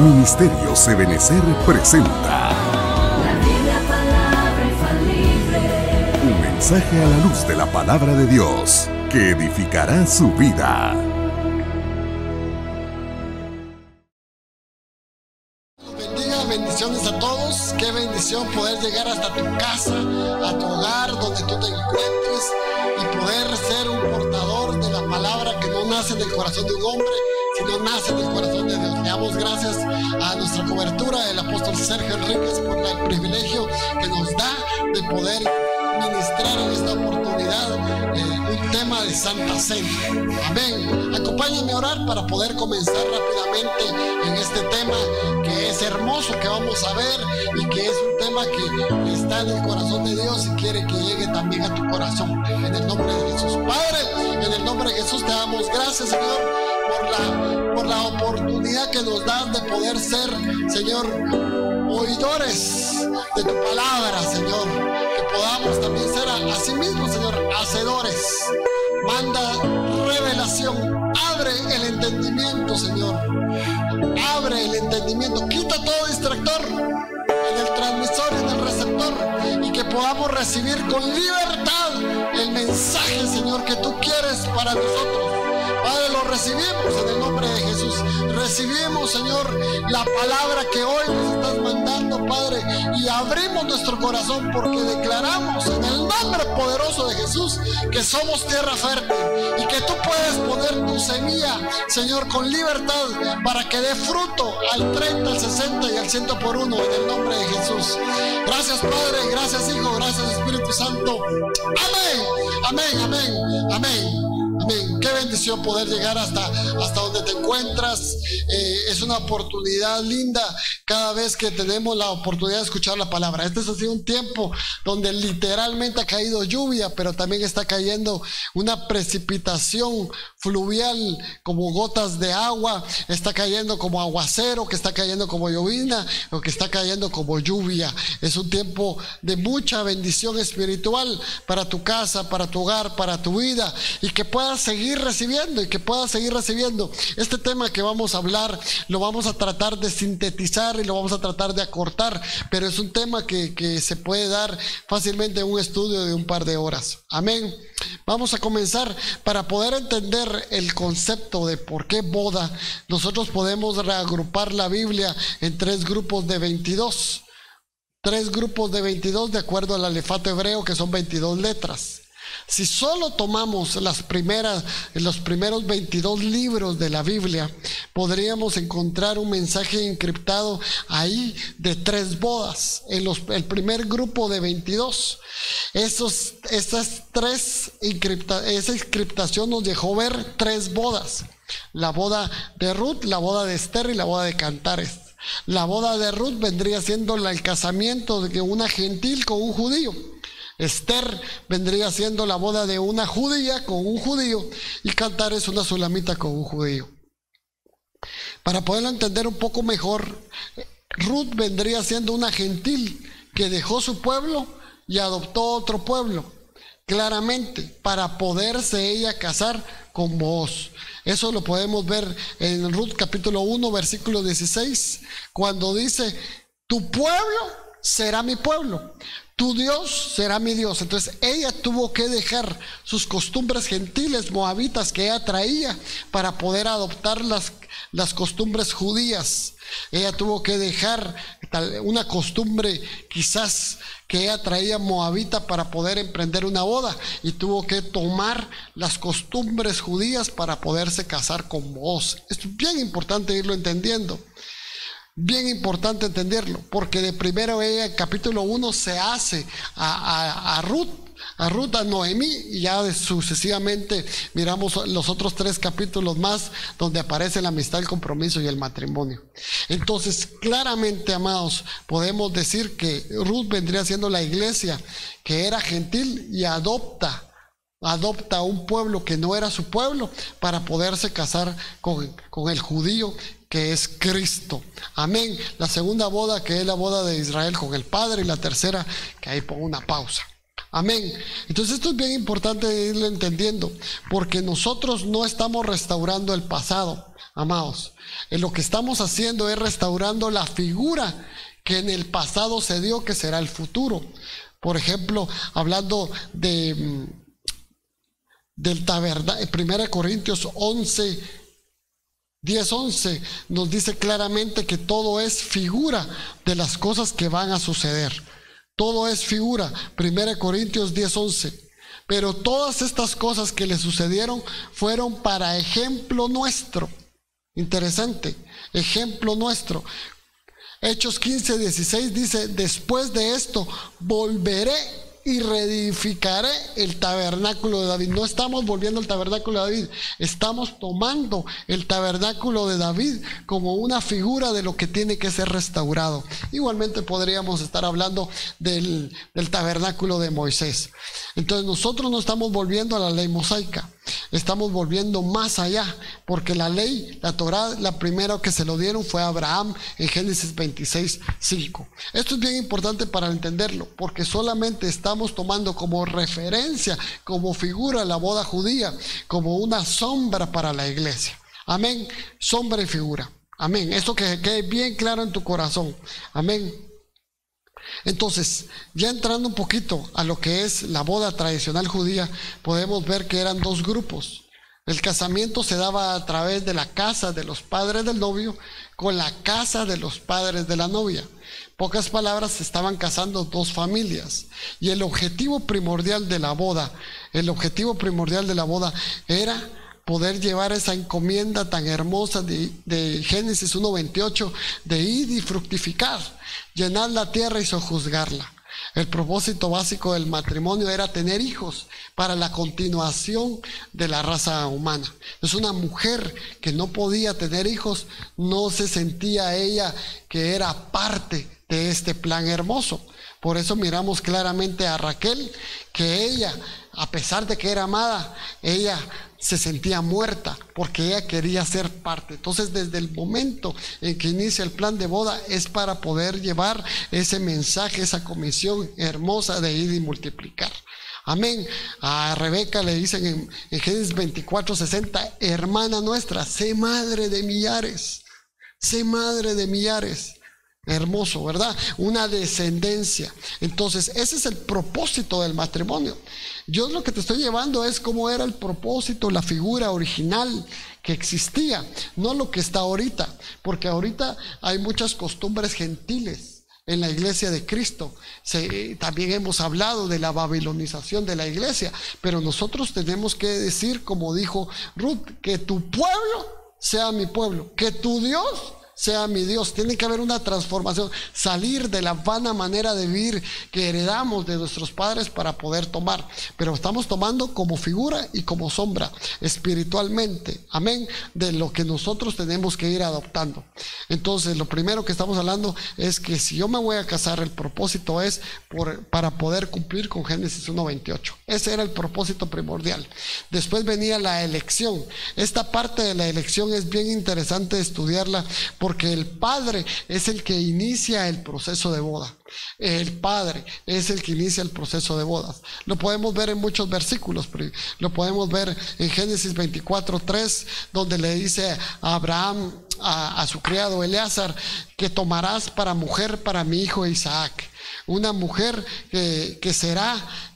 Ministerios Ebenecer presenta La Biblia, palabra infalible. un mensaje a la luz de la palabra de Dios que edificará su vida. Bendiga, bendiciones a todos. Qué bendición poder llegar hasta tu casa, a tu hogar, donde tú te encuentres, y poder ser un portador de la palabra que no nace del corazón de un hombre, sino nace del corazón de Dios. Le damos gracias a nuestra cobertura, el apóstol Sergio Enríquez, por el privilegio que nos da de poder ministrar en esta oportunidad un tema de Santa Cena. Amén. Acompáñenme a orar para poder comenzar rápidamente en este tema que es hermoso, que vamos a ver, y que es un tema que está en el corazón de Dios y quiere que llegue también a tu corazón. En el nombre de Jesús. Padre, en el nombre de Jesús te damos gracias, Señor, por la oportunidad que nos das de poder ser, Señor, oidores de tu palabra, Señor, que podamos también ser a sí mismos, Señor, hacedores. Manda revelación, abre el entendimiento, Señor, abre el entendimiento, quita todo distractor en el transmisor, en el receptor, y que podamos recibir con libertad el mensaje, Señor, que tú quieres para nosotros. Padre, lo recibimos en el nombre de Jesús. Recibimos, Señor, la palabra que hoy nos estás mandando, Padre, y abrimos nuestro corazón porque declaramos en el nombre poderoso de Jesús que somos tierra fértil y que tú puedes poner tu semilla, Señor, con libertad para que dé fruto al 30, al 60 y al 100 por uno en el nombre de Jesús. Gracias, Padre, gracias, Hijo, gracias, Espíritu Santo. Amén, amén, amén, amén. Amén. Qué bendición poder llegar hasta donde te encuentras. Es una oportunidad linda cada vez que tenemos la oportunidad de escuchar la palabra. Este ha sido un tiempo donde literalmente ha caído lluvia, pero también está cayendo una precipitación fluvial como gotas de agua. Está cayendo como aguacero, que está cayendo como llovizna, o que está cayendo como lluvia. Es un tiempo de mucha bendición espiritual para tu casa, para tu hogar, para tu vida, y que puedas seguir recibiendo este tema que vamos a hablar. Lo vamos a tratar de sintetizar y lo vamos a tratar de acortar, pero es un tema que se puede dar fácilmente en un estudio de un par de horas. Amén. Vamos a comenzar. Para poder entender el concepto de por qué boda, nosotros podemos reagrupar la Biblia en tres grupos de 22. Tres grupos de 22 de acuerdo al alefato hebreo, que son 22 letras. Si solo tomamos los primeros 22 libros de la Biblia, podríamos encontrar un mensaje encriptado ahí de 3 bodas. El primer grupo de 22. Esa encriptación nos dejó ver 3 bodas. La boda de Ruth, la boda de Esther y la boda de Cantares. La boda de Ruth vendría siendo el casamiento de una gentil con un judío. Esther vendría siendo la boda de una judía con un judío, y Cantares una sulamita con un judío. Para poderlo entender un poco mejor, Ruth vendría siendo una gentil que dejó su pueblo y adoptó otro pueblo, claramente, para poderse ella casar con Booz. Eso lo podemos ver en Ruth capítulo 1, versículo 16, cuando dice: tu pueblo será mi pueblo, tu Dios será mi Dios. Entonces ella tuvo que dejar sus costumbres gentiles, moabitas, que ella traía, para poder adoptar las costumbres judías. Ella tuvo que dejar una costumbre quizás que ella traía moabita para poder emprender una boda, y tuvo que tomar las costumbres judías para poderse casar con Booz. Esto es bien importante irlo entendiendo. Bien importante entenderlo, porque de primero ella en capítulo 1 se hace a Ruth, a Noemí, y ya sucesivamente miramos los otros 3 capítulos más donde aparece la amistad, el compromiso y el matrimonio. Entonces, claramente, amados, podemos decir que Ruth vendría siendo la iglesia que era gentil y adopta a un pueblo que no era su pueblo para poderse casar con el judío, que es Cristo. Amén. La segunda boda, que es la boda de Israel con el Padre, y la tercera, que ahí pongo una pausa. Amén. Entonces esto es bien importante irlo entendiendo, porque nosotros no estamos restaurando el pasado, amados. Lo que estamos haciendo es restaurando la figura que en el pasado se dio, que será el futuro. Por ejemplo, hablando del tabernáculo, 1 Corintios 10:11 nos dice claramente que todo es figura de las cosas que van a suceder. Todo es figura, 1 Corintios 10:11. Pero todas estas cosas que le sucedieron fueron para ejemplo nuestro. Interesante, ejemplo nuestro. Hechos 15:16 dice: después de esto volveré y reedificaré el tabernáculo de David. No estamos volviendo al tabernáculo de David, estamos tomando el tabernáculo de David como una figura de lo que tiene que ser restaurado. Igualmente podríamos estar hablando del tabernáculo de Moisés. Entonces nosotros no estamos volviendo a la ley mosaica, estamos volviendo más allá, porque la ley, la Torá, la primera que se lo dieron fue a Abraham en Génesis 26:5. Esto es bien importante para entenderlo, porque solamente estamos tomando como referencia, como figura, la boda judía, como una sombra para la iglesia. Amén. Sombra y figura. Amén. Esto que quede bien claro en tu corazón. Amén. Entonces, ya entrando un poquito a lo que es la boda tradicional judía, podemos ver que eran dos grupos. El casamiento se daba a través de la casa de los padres del novio con la casa de los padres de la novia. Pocas palabras, se estaban casando dos familias. Y el objetivo primordial de la boda era poder llevar esa encomienda tan hermosa de Génesis 1:28, de ir y fructificar, llenar la tierra y sojuzgarla. El propósito básico del matrimonio era tener hijos para la continuación de la raza humana. Es una mujer que no podía tener hijos, no se sentía ella que era parte de este plan hermoso. Por eso miramos claramente a Raquel, que ella, a pesar de que era amada, ella se sentía muerta porque ella quería ser parte. Entonces, desde el momento en que inicia el plan de boda es para poder llevar ese mensaje, esa comisión hermosa de ir y multiplicar. Amén. A Rebeca le dicen en Génesis 24:60: hermana nuestra, sé madre de millares, sé madre de millares. Hermoso, ¿verdad? Una descendencia. Entonces, ese es el propósito del matrimonio. Yo lo que te estoy llevando es cómo era el propósito, la figura original que existía, no lo que está ahorita, porque ahorita hay muchas costumbres gentiles en la iglesia de Cristo. También hemos hablado de la babilonización de la iglesia, pero nosotros tenemos que decir, como dijo Ruth, que tu pueblo sea mi pueblo, que tu Dios sea mi Dios. Tiene que haber una transformación, salir de la vana manera de vivir que heredamos de nuestros padres para poder tomar, pero estamos tomando como figura y como sombra espiritualmente, amén, de lo que nosotros tenemos que ir adoptando. Entonces, lo primero que estamos hablando es que si yo me voy a casar, el propósito es para poder cumplir con Génesis 1:28. Ese era el propósito primordial. Después venía la elección. Esta parte de la elección es bien interesante estudiarla, porque el padre es el que inicia el proceso de boda. El padre es el que inicia el proceso de bodas. Lo podemos ver en muchos versículos. Lo podemos ver en Génesis 24:3, donde le dice a Abraham, a su criado Eleazar, que tomarás para mujer para mi hijo Isaac. Una mujer que será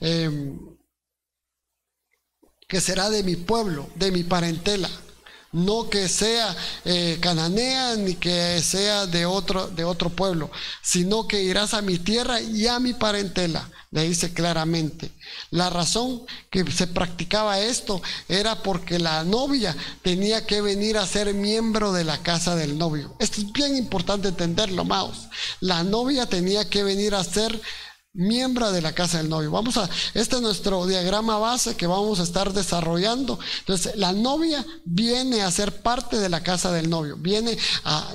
de mi pueblo, de mi parentela. No que sea cananea ni que sea de otro pueblo, sino que irás a mi tierra y a mi parentela. Le dice claramente. La razón que se practicaba esto era porque la novia tenía que venir a ser miembro de la casa del novio. Esto es bien importante entenderlo, amados. La novia tenía que venir a ser miembro de la casa del novio. Este es nuestro diagrama base que vamos a estar desarrollando. Entonces, la novia viene a ser parte de la casa del novio, viene a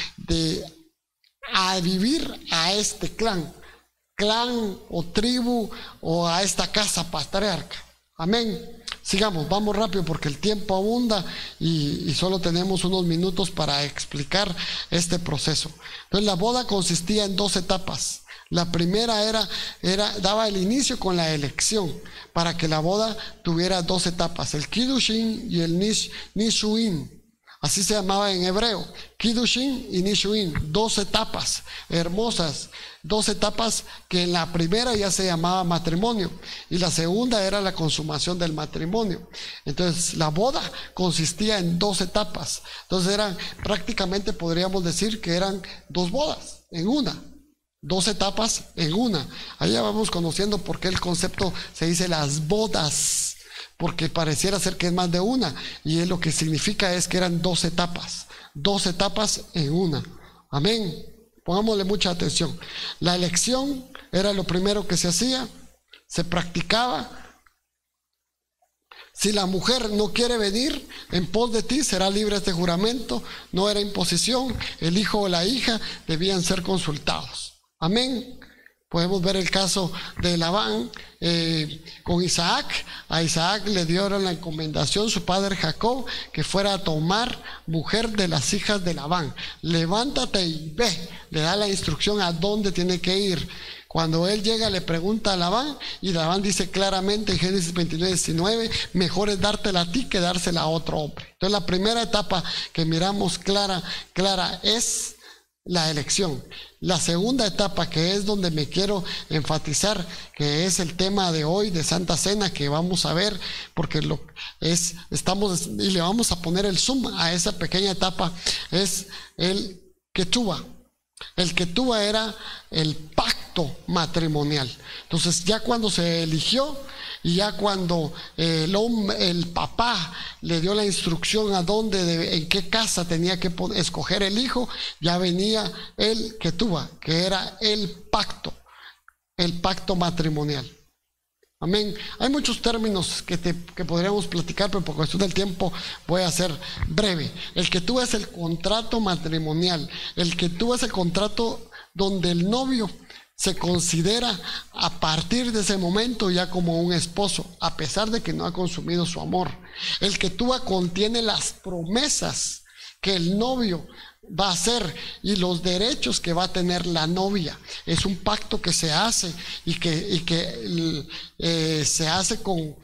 vivir a este clan o tribu o a esta casa patriarca. Amén. sigamos, vamos rápido porque el tiempo abunda y solo tenemos unos minutos para explicar este proceso. Entonces la boda consistía en 2 etapas. La primera daba el inicio con la elección para que la boda tuviera 2 etapas, el Kiddushin y el Nishuin. Así se llamaba en hebreo, Kiddushin y Nishuin, 2 etapas hermosas, 2 etapas que en la primera ya se llamaba matrimonio y la segunda era la consumación del matrimonio. Entonces la boda consistía en 2 etapas, entonces prácticamente podríamos decir que eran 2 bodas en una. 2 etapas en una. Allá vamos conociendo por qué el concepto se dice las bodas, porque pareciera ser que es más de una, y lo que significa es que eran 2 etapas en una. Amén. Pongámosle mucha atención. La elección era lo primero que se hacía, se practicaba. Si la mujer no quiere venir en pos de ti, será libre de este juramento. No era imposición, el hijo o la hija debían ser consultados. Amén. Podemos ver el caso de Labán con Isaac. A Isaac le dieron la encomendación su padre Jacob que fuera a tomar mujer de las hijas de Labán. Levántate y ve. Le da la instrucción a dónde tiene que ir. Cuando él llega le pregunta a Labán y Labán dice claramente en Génesis 29:19, mejor es dártela a ti que dársela a otro hombre. Entonces la primera etapa que miramos clara es la elección. La segunda etapa, que es donde me quiero enfatizar, que es el tema de hoy de Santa Cena, que vamos a ver, porque estamos y le vamos a poner el zoom a esa pequeña etapa, es el Ketubah. El Ketubah era el pacto matrimonial. Entonces ya cuando se eligió y ya cuando el papá le dio la instrucción a dónde, en qué casa tenía que escoger el hijo, ya venía el Ketubah, que era el pacto matrimonial. Amén. Hay muchos términos que podríamos platicar, pero por cuestión del tiempo voy a ser breve. El Ketubah es el contrato matrimonial. El Ketubah es el contrato donde el novio se considera a partir de ese momento ya como un esposo, a pesar de que no ha consumido su amor. El Ketubah contiene las promesas que el novio va a hacer y los derechos que va a tener la novia. Es un pacto que se hace y que se hace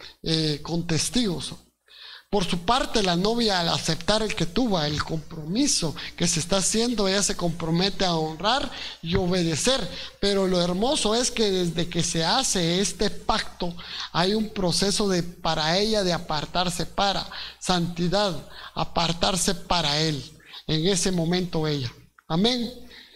con testigos. Por su parte, la novia, al aceptar el Ketubah, el compromiso que se está haciendo, ella se compromete a honrar y obedecer. Pero lo hermoso es que desde que se hace este pacto, hay un proceso para ella de apartarse para santidad, apartarse para él. En ese momento ella. Amén.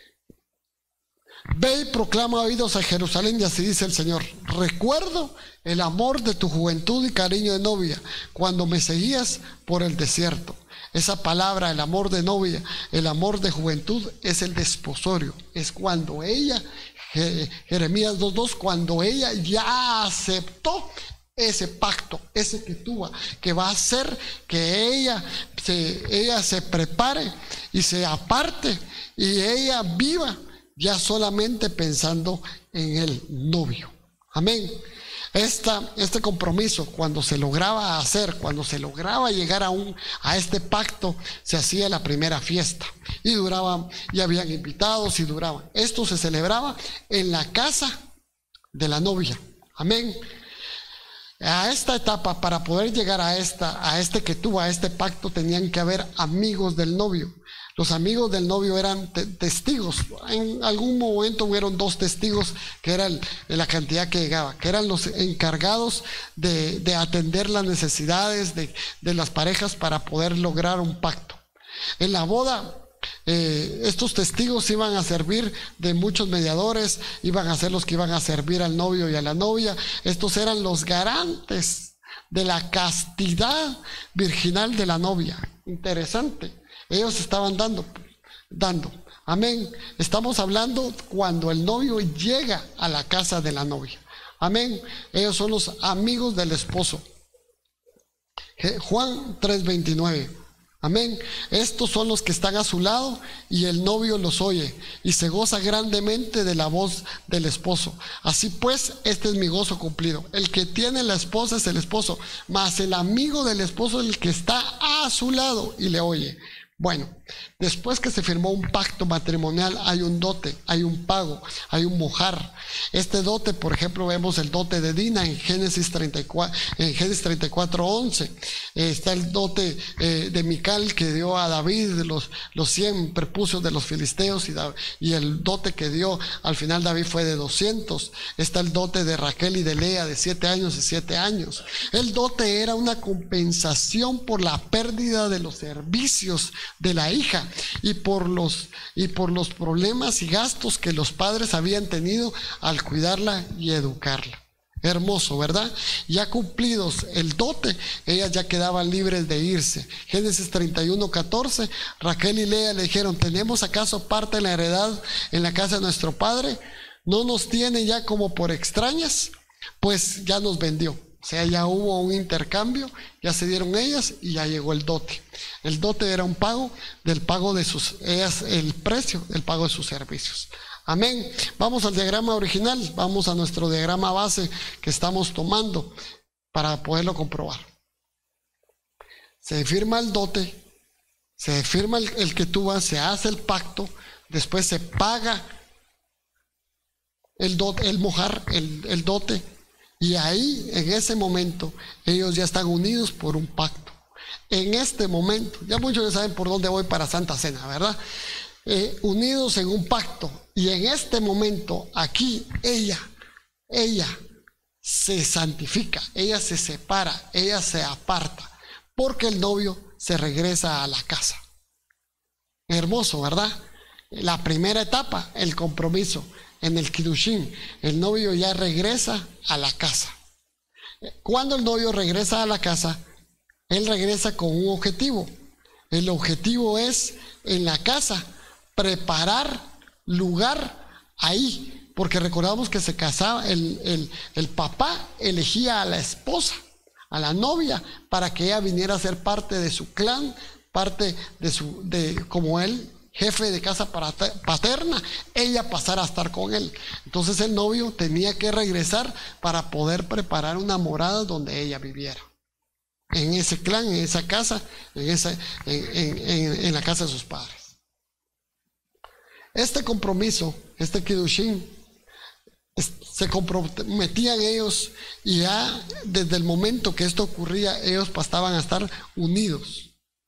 Ve y proclama oídos a Jerusalén, y así dice el Señor: recuerdo el amor de tu juventud y cariño de novia, cuando me seguías por el desierto. Esa palabra, el amor de novia, el amor de juventud, es el desposorio. Es cuando ella, Jeremías 2:2, cuando ella ya aceptó ese pacto, ese Ketubah, que va a hacer que ella se prepare y se aparte y ella viva ya solamente pensando en el novio. Amén. Este compromiso, cuando se lograba hacer, cuando se lograba llegar a este pacto, se hacía la primera fiesta y duraban, y habían invitados y duraban. Esto se celebraba en la casa de la novia. Amén. A esta etapa, para poder llegar a este Ketubah, a este pacto, tenían que haber amigos del novio. Los amigos del novio eran testigos. En algún momento hubieron 2 testigos, que eran la cantidad que llegaba, que eran los encargados de atender las necesidades de las parejas para poder lograr un pacto. En la boda, estos testigos iban a servir de muchos mediadores, iban a ser los que iban a servir al novio y a la novia. Estos eran los garantes de la castidad virginal de la novia. Interesante. Ellos estaban dando. Amén. Estamos hablando cuando el novio llega a la casa de la novia. Amén. Ellos son los amigos del esposo. Juan 3:29. Amén. Estos son los que están a su lado y el novio los oye y se goza grandemente de la voz del esposo. Así pues, este es mi gozo cumplido. El que tiene la esposa es el esposo, mas el amigo del esposo es el que está a su lado y le oye. Bueno, después que se firmó un pacto matrimonial, hay un dote, hay un pago, hay un mojar. Este dote, por ejemplo, vemos el dote de Dina en Génesis 34:11. Está el dote de Mical que dio a David los 100 prepucios de los filisteos, y el dote que dio al final David fue de 200. Está el dote de Raquel y de Lea de 7 años y 7 años. El dote era una compensación por la pérdida de los servicios de la hija y por los problemas y gastos que los padres habían tenido al cuidarla y educarla. Hermoso, ¿verdad? Ya cumplidos el dote, ellas ya quedaban libres de irse. Génesis 31:14, Raquel y Lea le dijeron: ¿tenemos acaso parte en la heredad en la casa de nuestro padre? ¿No nos tiene ya como por extrañas? Pues ya nos vendió. O sea, ya hubo un intercambio, ya se dieron ellas y ya llegó el dote. El dote era un pago del pago de el precio del pago de sus servicios. Amén. Vamos al diagrama original, vamos a nuestro diagrama base que estamos tomando para poderlo comprobar. Se firma el dote, se firma el que tú vas, se hace el pacto, después se paga el dote, el mojar, el dote. Y ahí, en ese momento, ellos ya están unidos por un pacto. En este momento, ya muchos ya saben por dónde voy para Santa Cena, ¿verdad? Unidos en un pacto. Y en este momento, aquí, ella se santifica, ella se separa, ella se aparta, porque el novio se regresa a la casa. Hermoso, ¿verdad? La primera etapa, el compromiso. En el Kiddushin, el novio ya regresa a la casa. Cuando el novio regresa a la casa, él regresa con un objetivo. El objetivo es, en la casa, preparar lugar ahí. Porque recordamos que se casaba, el papá elegía a la esposa, a la novia, para que ella viniera a ser parte de su clan, parte de como él, jefe de casa paterna, ella pasara a estar con él. Entonces el novio tenía que regresar para poder preparar una morada donde ella viviera, en ese clan, en esa casa, en la casa de sus padres. Este compromiso, este Kiddushin, se comprometían ellos, y ya desde el momento que esto ocurría, ellos pasaban a estar unidos.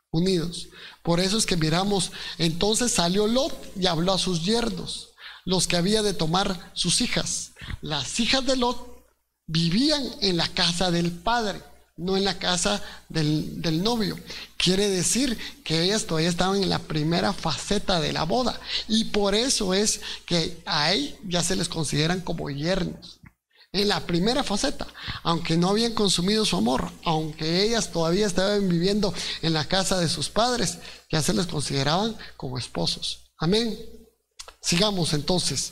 Por eso es que miramos, entonces salió Lot y habló a sus yernos, los que había de tomar sus hijas. Las hijas de Lot vivían en la casa del padre, no en la casa del novio. Quiere decir que ellas todavía estaban en la primera faceta de la boda, y por eso es que a él ya se les consideran como yernos. En la primera faceta, aunque no habían consumido su amor, aunque ellas todavía estaban viviendo en la casa de sus padres, ya se les consideraban como esposos. Amén. Sigamos entonces.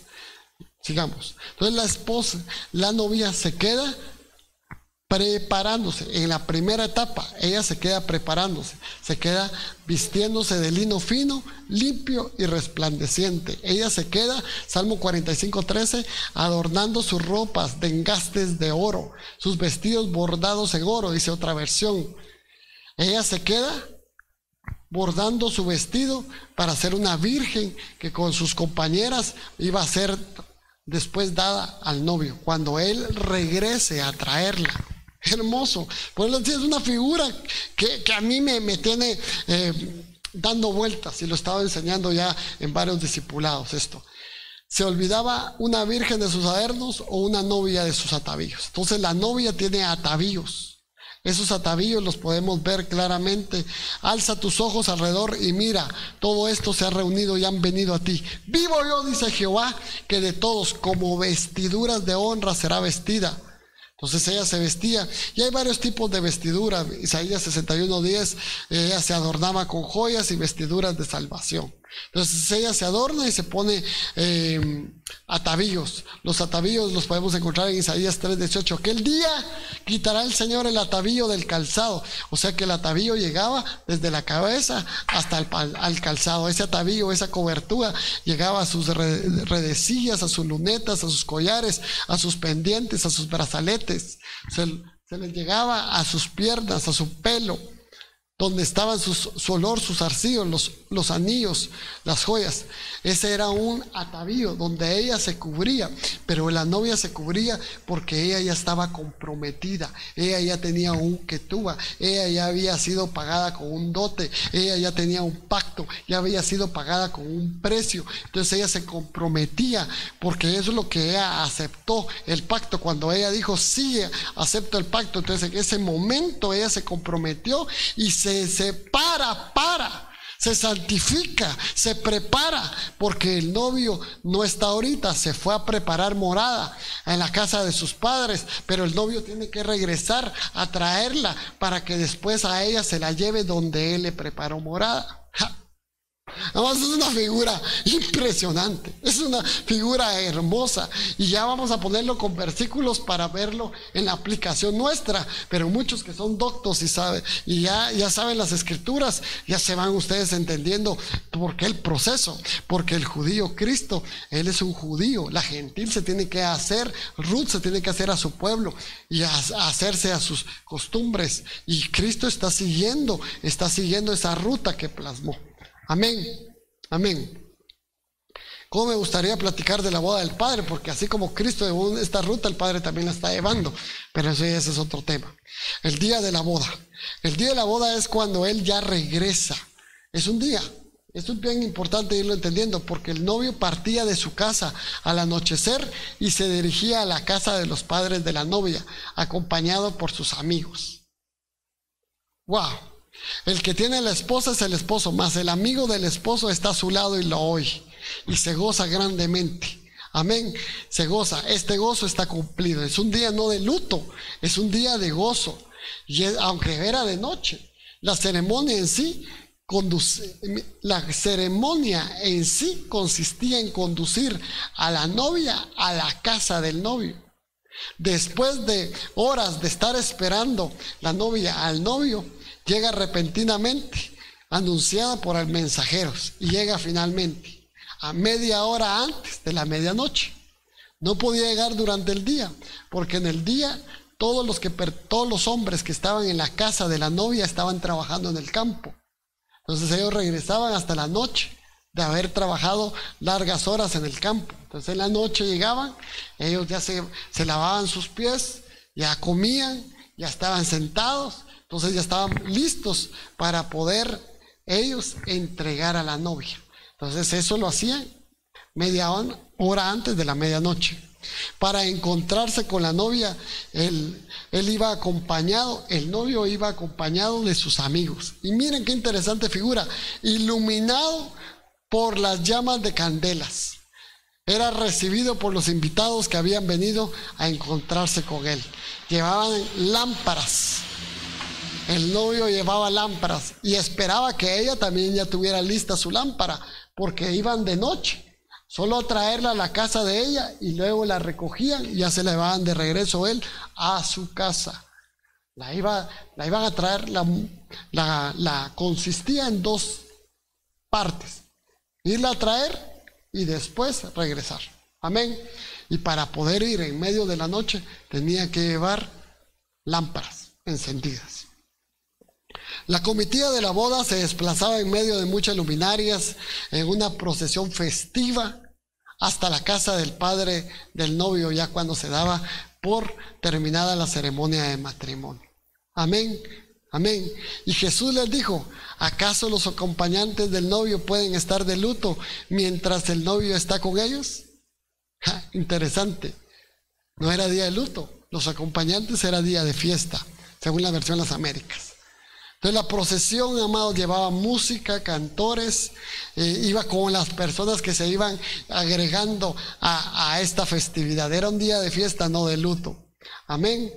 Entonces la novia se queda preparándose. En la primera etapa, ella se queda preparándose, se queda vistiéndose de lino fino, limpio y resplandeciente. Ella se queda, Salmo 45:13, adornando sus ropas de engastes de oro, sus vestidos bordados en oro, dice otra versión. Ella se queda bordando su vestido para ser una virgen que con sus compañeras iba a ser después dada al novio, cuando él regrese a traerla. Hermoso. Pues es una figura que a mí me tiene dando vueltas, y lo estaba enseñando ya en varios discipulados esto. Se olvidaba una virgen de sus adornos o una novia de sus atavíos. Entonces la novia tiene atavíos. Esos atavíos los podemos ver claramente. Alza tus ojos alrededor y mira, todo esto se ha reunido y han venido a ti. Vivo yo, dice Jehová, que de todos como vestiduras de honra será vestida. Entonces ella se vestía, y hay varios tipos de vestidura. Isaías 61:10, ella se adornaba con joyas y vestiduras de salvación. Entonces ella se adorna y se pone atavíos. Los atavíos los podemos encontrar en Isaías 3:18. Aquel día quitará el Señor el atavío del calzado. O sea que el atavío llegaba desde la cabeza hasta al calzado. Ese atavío, esa cobertura, llegaba a sus redecillas, a sus lunetas, a sus collares, a sus pendientes, a sus brazaletes. Se les llegaba a sus piernas, a su pelo, donde estaban su olor, sus zarcillos, los anillos, las joyas. Ese era un atavío donde ella se cubría, pero la novia se cubría porque ella ya estaba comprometida, ella ya tenía un ketubá, ella ya había sido pagada con un dote, ella ya tenía un pacto, ya había sido pagada con un precio. Entonces ella se comprometía, porque eso es lo que ella aceptó, el pacto. Cuando ella dijo sí, acepto el pacto, entonces en ese momento ella se comprometió y se separa, se santifica, se prepara, porque el novio no está ahorita, se fue a preparar morada en la casa de sus padres, pero el novio tiene que regresar a traerla para que después a ella se la lleve donde él le preparó morada. Además es una figura impresionante, es una figura hermosa, y ya vamos a ponerlo con versículos para verlo en la aplicación nuestra. Pero muchos que son doctos y ya saben las escrituras, ya se van ustedes entendiendo por qué el proceso. Porque el judío Cristo, él es un judío, la gentil se tiene que hacer, Ruth se tiene que hacer a su pueblo y hacerse a sus costumbres, y Cristo está siguiendo esa ruta que plasmó. Amén, amén. Cómo me gustaría platicar de la boda del Padre, porque así como Cristo llevó esta ruta, el Padre también la está llevando, pero ese es otro tema. El día de la boda. El día de la boda es cuando Él ya regresa. Es un día. Esto es bien importante irlo entendiendo, porque el novio partía de su casa al anochecer y se dirigía a la casa de los padres de la novia, acompañado por sus amigos. ¡Wow! El que tiene la esposa es el esposo, mas el amigo del esposo está a su lado y lo oye, y se goza grandemente. Amén, se goza. Este gozo está cumplido. Es un día no de luto, es un día de gozo. Y aunque era de noche, la ceremonia en sí consistía en conducir a la novia a la casa del novio. Después de horas de estar esperando la novia al novio, llega repentinamente, anunciada por el mensajeros, y llega finalmente a media hora antes de la medianoche. No podía llegar durante el día, porque en el día todos los hombres que estaban en la casa de la novia estaban trabajando en el campo. Entonces ellos regresaban hasta la noche de haber trabajado largas horas en el campo. Entonces en la noche llegaban, ellos ya se lavaban sus pies, ya comían, ya estaban sentados. Entonces ya estaban listos para poder ellos entregar a la novia. Entonces eso lo hacían media hora antes de la medianoche. Para encontrarse con la novia, él iba acompañado, el novio iba acompañado de sus amigos. Y miren qué interesante figura, iluminado por las llamas de candelas. Era recibido por los invitados que habían venido a encontrarse con él. Llevaban lámparas. El novio llevaba lámparas y esperaba que ella también ya tuviera lista su lámpara, porque iban de noche. Solo a traerla a la casa de ella y luego la recogían y ya se la llevaban de regreso él a su casa. La iban a traer, consistía en dos partes: irla a traer y después regresar. Amén. Y para poder ir en medio de la noche tenía que llevar lámparas encendidas. La comitiva de la boda se desplazaba en medio de muchas luminarias en una procesión festiva hasta la casa del padre del novio, ya cuando se daba por terminada la ceremonia de matrimonio. Amén, amén. Y Jesús les dijo: ¿acaso los acompañantes del novio pueden estar de luto mientras el novio está con ellos? Interesante. No era día de luto, los acompañantes era día de fiesta, según la versión Las Américas. Entonces la procesión, amados, llevaba música, cantores, iba con las personas que se iban agregando a esta festividad. Era un día de fiesta, no de luto. Amén.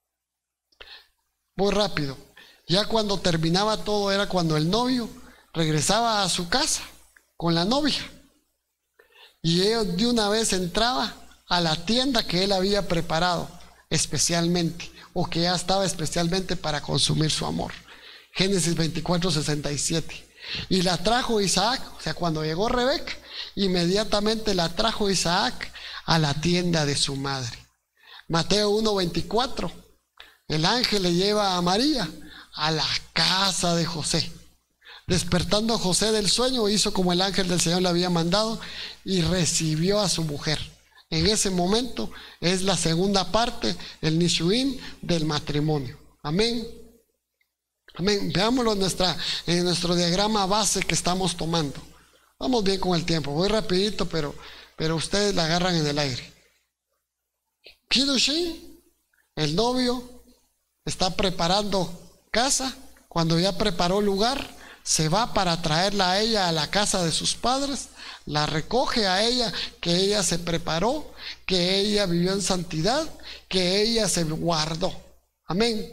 Muy rápido. Ya cuando terminaba todo era cuando el novio regresaba a su casa con la novia. Y él de una vez entraba a la tienda que él había preparado especialmente, o que ya estaba especialmente para consumir su amor. Génesis 24:67. Y la trajo Isaac, o sea, cuando llegó Rebeca, inmediatamente la trajo Isaac a la tienda de su madre. Mateo 1:24. El ángel le lleva a María a la casa de José. Despertando a José del sueño, hizo como el ángel del Señor le había mandado y recibió a su mujer. En ese momento es la segunda parte, el Nishuín del matrimonio. Amén. Amén. Veámoslo en nuestro diagrama base que estamos tomando. Vamos bien con el tiempo. Voy rapidito, pero ustedes la agarran en el aire. Kiddushin, el novio está preparando casa. Cuando ya preparó lugar, se va para traerla a ella a la casa de sus padres. La recoge a ella, que ella se preparó, que ella vivió en santidad, que ella se guardó. Amén.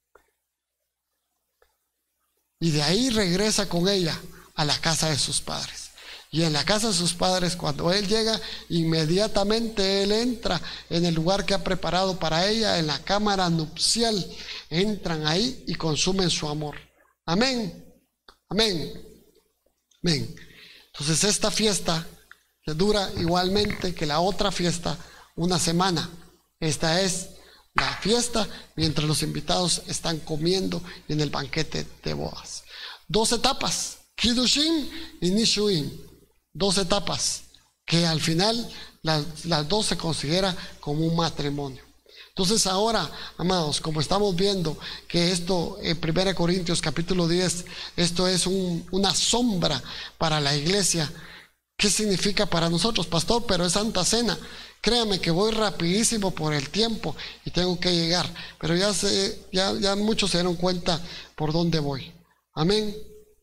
Y de ahí regresa con ella a la casa de sus padres. Y en la casa de sus padres, cuando él llega, inmediatamente él entra en el lugar que ha preparado para ella, en la cámara nupcial. Entran ahí y consumen su amor. Amén. Amén. Amén. Entonces esta fiesta dura igualmente que la otra fiesta una semana. Esta es la fiesta mientras los invitados están comiendo en el banquete de bodas. 2 etapas, Kiddushin y Nishuin. 2 etapas que al final las dos se considera como un matrimonio. Entonces ahora, amados, como estamos viendo que esto en 1 Corintios capítulo 10, esto es una sombra para la iglesia. ¿Qué significa para nosotros, pastor? Pero es Santa Cena. Créame que voy rapidísimo por el tiempo y tengo que llegar. Pero ya muchos se dieron cuenta por dónde voy. Amén.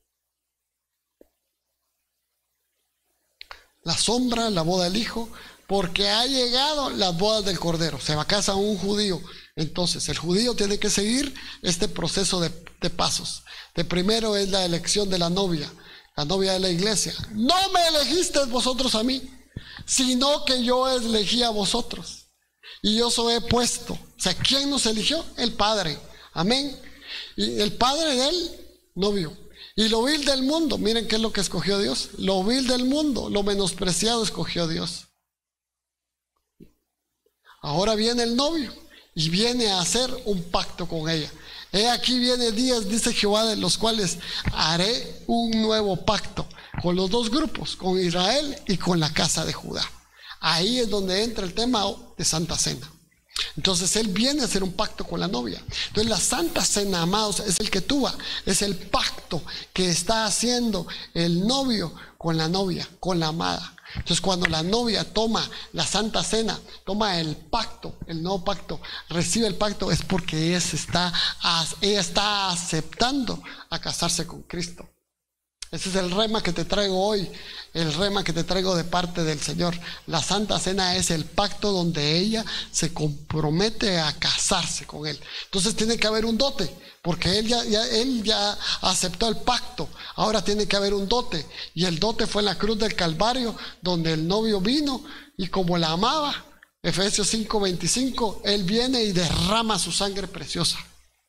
La sombra, la boda del Hijo, porque ha llegado las bodas del Cordero. Se va a casa un judío. Entonces, el judío tiene que seguir este proceso de pasos. De primero es la elección de la novia de la iglesia. No me elegisteis vosotros a mí, sino que yo elegí a vosotros. Y yo os he puesto. O sea, ¿quién nos eligió? El Padre. Amén. Y el Padre del novio. Y lo vil del mundo, miren qué es lo que escogió Dios. Lo vil del mundo, lo menospreciado escogió Dios. Ahora viene el novio y viene a hacer un pacto con ella. He aquí viene días, dice Jehová, de los cuales haré un nuevo pacto con los dos grupos, con Israel y con la casa de Judá. Ahí es donde entra el tema de Santa Cena. Entonces él viene a hacer un pacto con la novia. Entonces la Santa Cena, amados, es el ketubá, es el pacto que está haciendo el novio con la novia, con la amada. Entonces cuando la novia toma la Santa Cena, toma el pacto, el nuevo pacto, recibe el pacto, es porque ella está aceptando a casarse con Cristo. Ese es el rema que te traigo hoy, el rema que te traigo de parte del Señor. La Santa Cena es el pacto donde ella se compromete a casarse con Él. Entonces tiene que haber un dote, porque él ya aceptó el pacto. Ahora tiene que haber un dote, y el dote fue en la cruz del Calvario, donde el novio vino y como la amaba, Efesios 5:25, Él viene y derrama su sangre preciosa.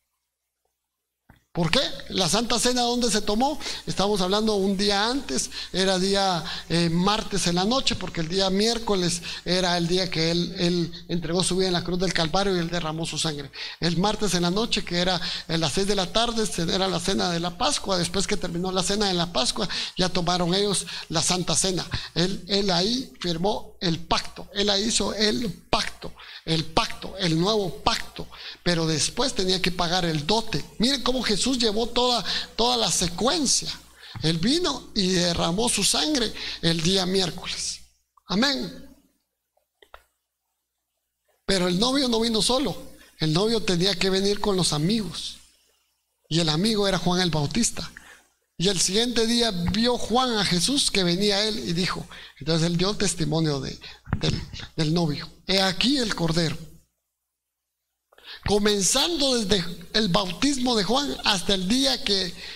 ¿Por qué? La Santa Cena, ¿dónde se tomó? Estamos hablando un día antes, era día martes en la noche, porque el día miércoles era el día que él entregó su vida en la cruz del Calvario y él derramó su sangre. El martes en la noche, que era a las 6 de la tarde, era la cena de la Pascua. Después que terminó la cena de la Pascua, ya tomaron ellos la Santa Cena. Él ahí firmó el pacto, él ahí hizo el pacto, el nuevo pacto, pero después tenía que pagar el dote. Miren cómo Jesús llevó toda la secuencia. Él vino y derramó su sangre el día miércoles. Amén. Pero el novio no vino solo, el novio tenía que venir con los amigos, y el amigo era Juan el Bautista. Y el siguiente vio Juan a Jesús que venía a él y dijo, entonces él dio testimonio del novio. He aquí el Cordero. Comenzando desde el bautismo de Juan hasta el día que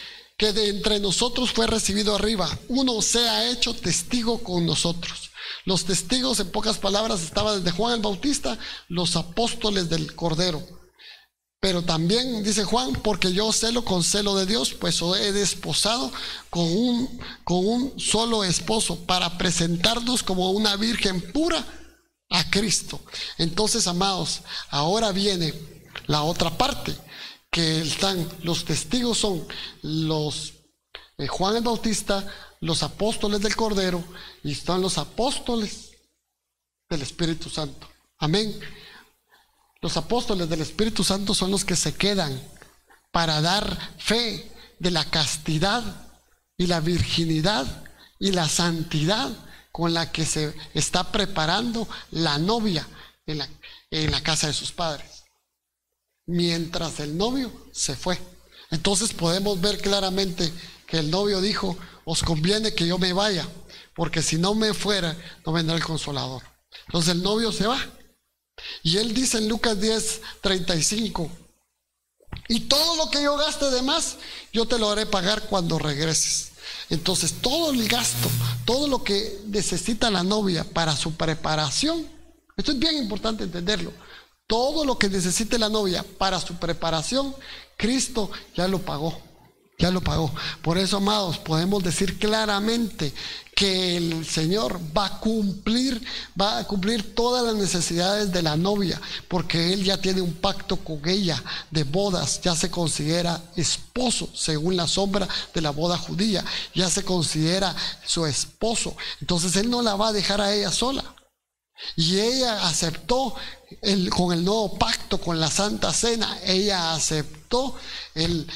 que de entre nosotros fue recibido arriba, uno sea hecho testigo con nosotros. Los testigos, en pocas palabras, estaban desde Juan el Bautista, los apóstoles del Cordero. Pero también dice Juan, porque yo celo con celo de Dios, pues he desposado con un solo esposo para presentarnos como una virgen pura a Cristo. Entonces, amados, ahora viene la otra parte, que están los testigos, son los Juan el Bautista, los apóstoles del Cordero, y están los apóstoles del Espíritu Santo. Amén. Los apóstoles del Espíritu Santo son los que se quedan para dar fe de la castidad y la virginidad y la santidad con la que se está preparando la novia en la casa de sus padres, mientras el novio se fue. Entonces podemos ver claramente que el novio dijo: os conviene que yo me vaya, porque si no me fuera, no vendrá el Consolador. Entonces el novio se va. Y él dice en Lucas 10:35: y todo lo que yo gaste de más, yo te lo haré pagar cuando regreses. Entonces todo el gasto, todo lo que necesita la novia para su preparación, esto es bien importante entenderlo, todo lo que necesite la novia para su preparación, Cristo ya lo pagó. Ya lo pagó. Por eso, amados, podemos decir claramente que el Señor va a cumplir todas las necesidades de la novia, porque Él ya tiene un pacto con ella de bodas, ya se considera esposo según la sombra de la boda judía, ya se considera su esposo. Entonces Él no la va a dejar a ella sola. Y ella aceptó con el nuevo pacto, con la Santa Cena, ella aceptó el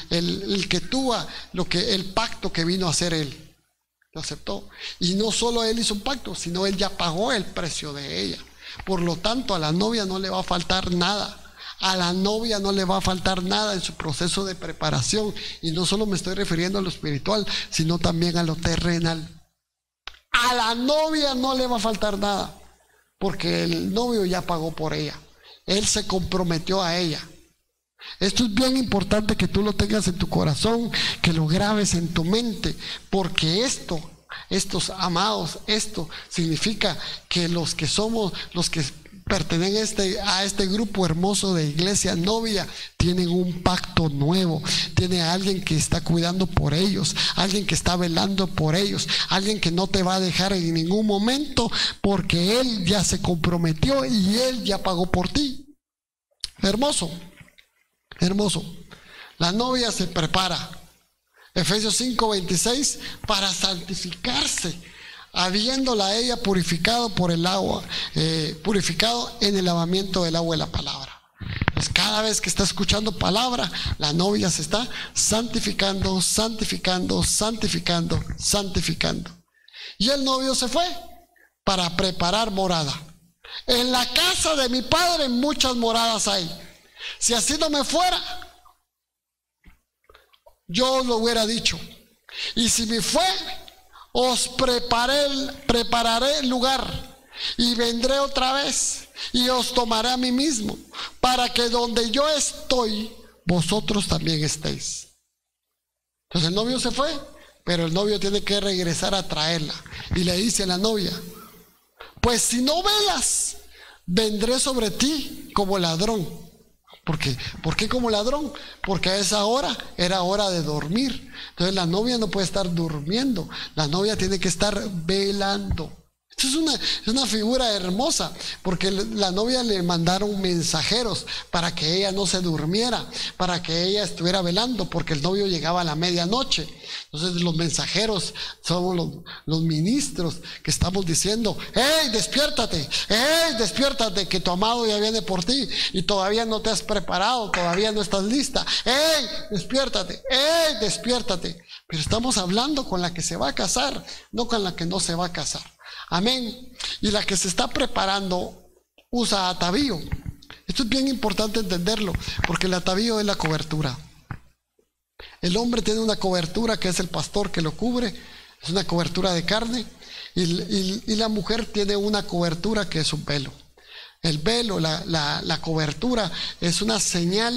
pacto que vino a hacer Él. Lo aceptó. Y no solo Él hizo un pacto, sino Él ya pagó el precio de ella. Por lo tanto, a la novia no le va a faltar nada. A la novia no le va a faltar nada en su proceso de preparación. Y no solo me estoy refiriendo a lo espiritual, sino también a lo terrenal. A la novia no le va a faltar nada, porque el novio ya pagó por ella. Él se comprometió a ella. Esto es bien importante que tú lo tengas en tu corazón, que lo grabes en tu mente, porque estos amados, esto significa que los que pertenecen a este grupo hermoso de iglesia novia tienen un pacto nuevo, tiene a alguien que está cuidando por ellos, alguien que está velando por ellos, alguien que no te va a dejar en ningún momento, porque Él ya se comprometió y Él ya pagó por ti. Hermoso, hermoso. La novia se prepara, Efesios 5:26, para santificarse, habiéndola a ella purificado por el agua, purificado en el lavamiento del agua de la palabra. Pues cada vez que está escuchando palabra, la novia se está santificando, santificando, santificando, santificando. Y el novio se fue para preparar morada. En la casa de mi padre muchas moradas hay. Si así no me fuera, yo os lo hubiera dicho. Y si me fue, os prepararé el lugar, y vendré otra vez y os tomaré a mí mismo, para que donde yo estoy, vosotros también estéis. Entonces el novio se fue, pero el novio tiene que regresar a traerla. Y le dice a la novia: pues si no velas, vendré sobre ti como ladrón. ¿Por qué como ladrón? Porque a esa hora era hora de dormir. Entonces la novia no puede estar durmiendo, la novia tiene que estar velando. Esto es una figura hermosa, porque la novia le mandaron mensajeros para que ella no se durmiera, para que ella estuviera velando, porque el novio llegaba a la medianoche. Entonces los mensajeros somos los ministros que estamos diciendo: ¡hey, despiértate! ¡Hey, despiértate! Que tu amado ya viene por ti y todavía no te has preparado, todavía no estás lista. ¡Hey, despiértate! ¡Hey, despiértate! Pero estamos hablando con la que se va a casar, no con la que no se va a casar. Amén. Y la que se está preparando usa atavío. Esto es bien importante entenderlo, porque el atavío es la cobertura. El hombre tiene una cobertura que es el pastor que lo cubre, es una cobertura de carne, y la mujer tiene una cobertura que es un velo. El velo, la cobertura, es una señal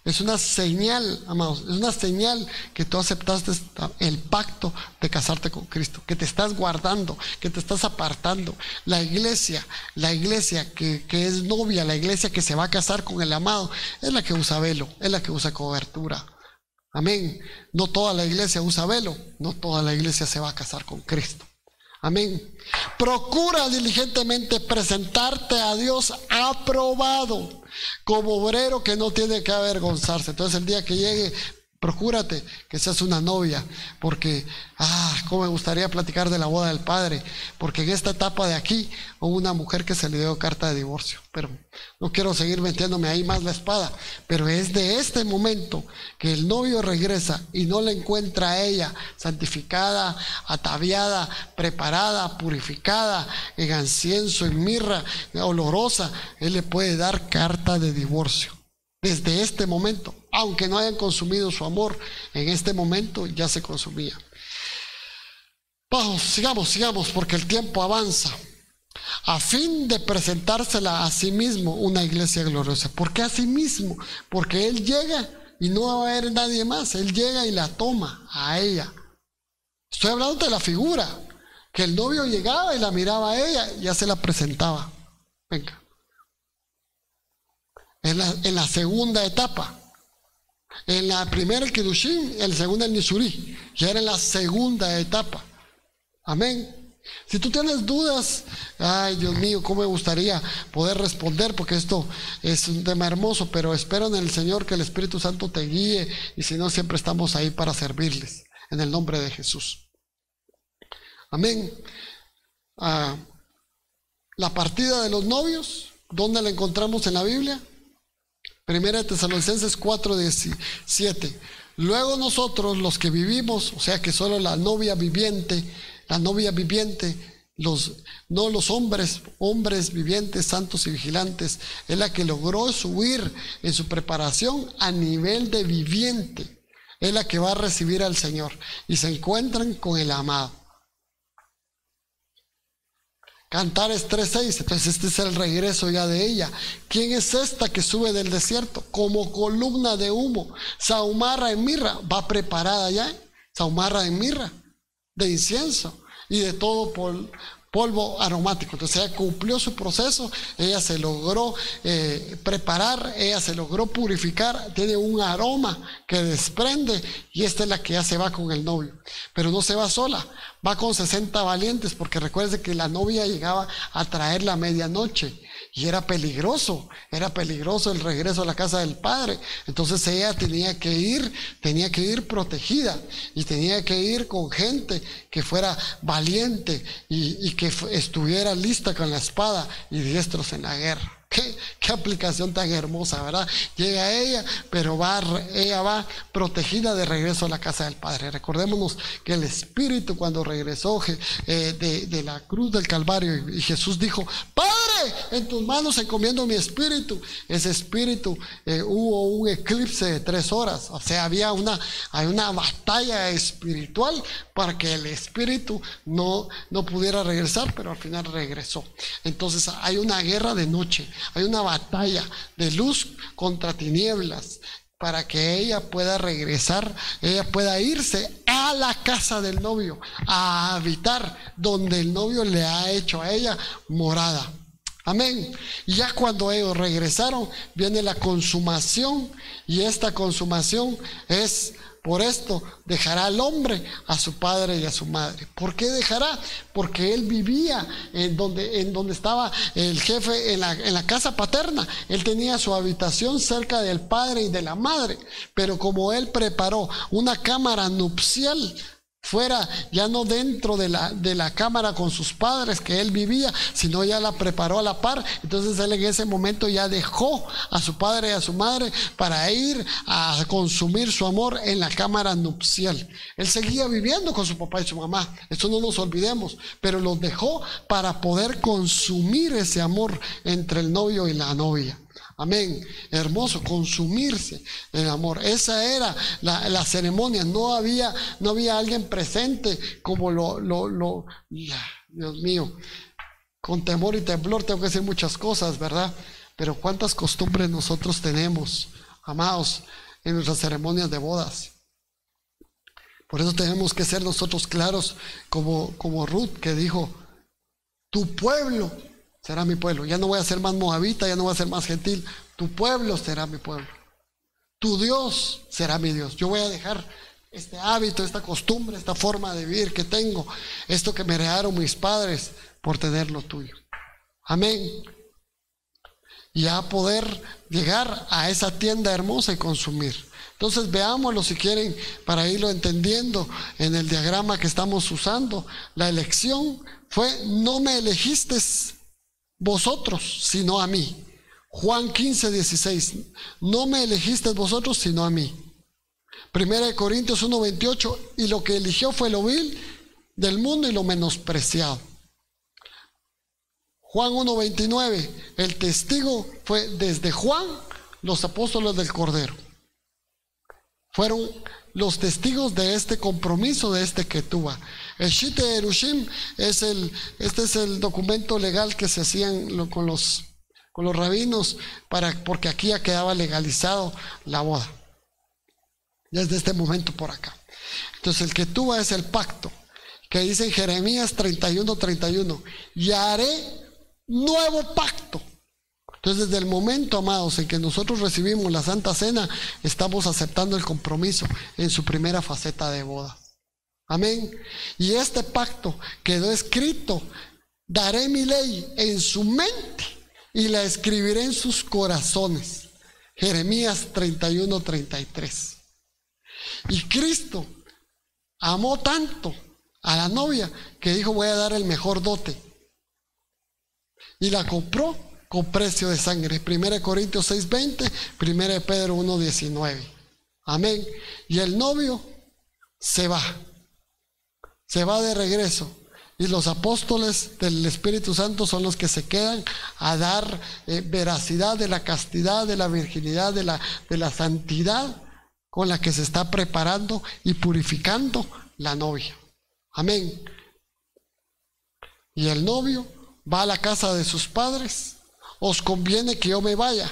Es una señal, amados, es una señal que tú aceptaste el pacto de casarte con Cristo, que te estás guardando, que te estás apartando. La iglesia que es novia, la iglesia que se va a casar con el amado, es la que usa velo, es la que usa cobertura. Amén. No toda la iglesia usa velo, no toda la iglesia se va a casar con Cristo. Amén. Procura diligentemente presentarte a Dios aprobado, como obrero que no tiene que avergonzarse. Entonces el día que llegue, procúrate que seas una novia, porque cómo me gustaría platicar de la boda del Padre, porque en esta etapa de aquí hubo una mujer que se le dio carta de divorcio, pero no quiero seguir metiéndome ahí más la espada, pero es de este momento que el novio regresa y no la encuentra a ella santificada, ataviada, preparada, purificada, en incienso, en mirra, olorosa. Él le puede dar carta de divorcio. Desde este momento, aunque no hayan consumido su amor, en este momento ya se consumía. Vamos, sigamos, porque el tiempo avanza. A fin de presentársela a sí mismo una iglesia gloriosa. ¿Por qué a sí mismo? Porque Él llega y no va a haber nadie más. Él llega y la toma a ella. Estoy hablando de la figura, que el novio llegaba y la miraba a ella y ya se la presentaba. Venga. En la segunda etapa. En la primera el Kiddushin, en la segunda el Nisurí. Ya era en la segunda etapa. Amén. Si tú tienes dudas, ay Dios mío, cómo me gustaría poder responder, porque esto es un tema hermoso, pero espero en el Señor que el Espíritu Santo te guíe, y si no, siempre estamos ahí para servirles, en el nombre de Jesús. Amén. La partida de los novios, ¿dónde la encontramos en la Biblia? Primera de Tesalonicenses 4:17. Luego nosotros, los que vivimos, o sea que solo la novia viviente, no los hombres vivientes, santos y vigilantes, es la que logró subir en su preparación a nivel de viviente, es la que va a recibir al Señor y se encuentran con el amado. Cantares 3:6, entonces este es el regreso ya de ella. ¿Quién es esta que sube del desierto? Como columna de humo, sahumarra en mirra, va preparada ya, sahumarra en mirra, de incienso y de todo polvo aromático. Entonces ella cumplió su proceso, ella se logró preparar, ella se logró purificar, tiene un aroma que desprende, y esta es la que ya se va con el novio. Pero no se va sola, va con 60 valientes, porque recuerde que la novia llegaba a traerla a medianoche y era peligroso el regreso a la casa del Padre. Entonces ella tenía que ir protegida, y tenía que ir con gente que fuera valiente y que estuviera lista con la espada y diestros en la guerra. Qué aplicación tan hermosa, ¿verdad? Llega ella, pero ella va protegida de regreso a la casa del Padre. Recordémonos que el Espíritu, cuando regresó de la cruz del Calvario, y Jesús dijo: Padre, en tus manos encomiendo mi espíritu. Ese espíritu, hubo un eclipse de 3 horas. O sea, hay una batalla espiritual para que el espíritu no pudiera regresar, pero al final regresó. Entonces hay una guerra de noche, hay una batalla de luz contra tinieblas, para que ella pueda regresar, ella pueda irse a la casa del novio, a habitar donde el novio le ha hecho a ella morada. Amén. Y ya cuando ellos regresaron, viene la consumación, y esta consumación es: por esto dejará al hombre a su padre y a su madre. ¿Por qué dejará? Porque él vivía en donde estaba el jefe, en la casa paterna. Él tenía su habitación cerca del padre y de la madre. Pero como él preparó una cámara nupcial fuera, ya no dentro de la cámara con sus padres que él vivía, sino ya la preparó a la par, entonces él en ese momento ya dejó a su padre y a su madre para ir a consumir su amor en la cámara nupcial. Él seguía viviendo con su papá y su mamá, eso no nos olvidemos, pero los dejó para poder consumir ese amor entre el novio y la novia. Amén. Hermoso, consumirse el amor. Esa era la ceremonia. No había alguien presente como Dios mío, con temor y temblor tengo que decir muchas cosas, ¿verdad? Pero cuántas costumbres nosotros tenemos. amados, en nuestras ceremonias de bodas. Por eso tenemos que ser nosotros claros como Ruth, que dijo: tu pueblo será mi pueblo. Ya no voy a ser más moabita, ya no voy a ser más gentil. Tu pueblo será mi pueblo. Tu Dios será mi Dios. Yo voy a dejar este hábito, esta costumbre, esta forma de vivir que tengo, esto que me heredaron mis padres, por tener lo tuyo. Amén. Y a poder llegar a esa tienda hermosa y consumir. Entonces veámoslo, si quieren, para irlo entendiendo en el diagrama que estamos usando. La elección fue: no me elegisteis vosotros, sino a mí. Juan 15:16. No me elegisteis vosotros, sino a mí. 1 Corintios 1:28. Y lo que eligió fue lo vil del mundo y lo menospreciado. Juan 1:29. El testigo fue desde Juan, los apóstoles del Cordero. Fueron los testigos de este compromiso, de este Ketubá. El Shite Erushim este es el documento legal que se hacían con los rabinos, porque aquí ya quedaba legalizado la boda. Desde este momento por acá. Entonces el Ketubá es el pacto, que dice en Jeremías 31:31. Y haré nuevo pacto. Entonces, desde el momento, amados, en que nosotros recibimos la Santa Cena, estamos aceptando el compromiso en su primera faceta de boda. Amén. Y este pacto quedó escrito: daré mi ley en su mente y la escribiré en sus corazones. Jeremías 31:33. Y Cristo amó tanto a la novia que dijo: voy a dar el mejor dote. Y la compró con precio de sangre. 1 Corintios 6:20, 1 Pedro 1:19. Amén. Y el novio se va de regreso. Y los apóstoles del Espíritu Santo son los que se quedan a dar veracidad de la castidad, de la virginidad, de la santidad con la que se está preparando y purificando la novia. Amén. Y el novio va a la casa de sus padres. Os conviene que yo me vaya,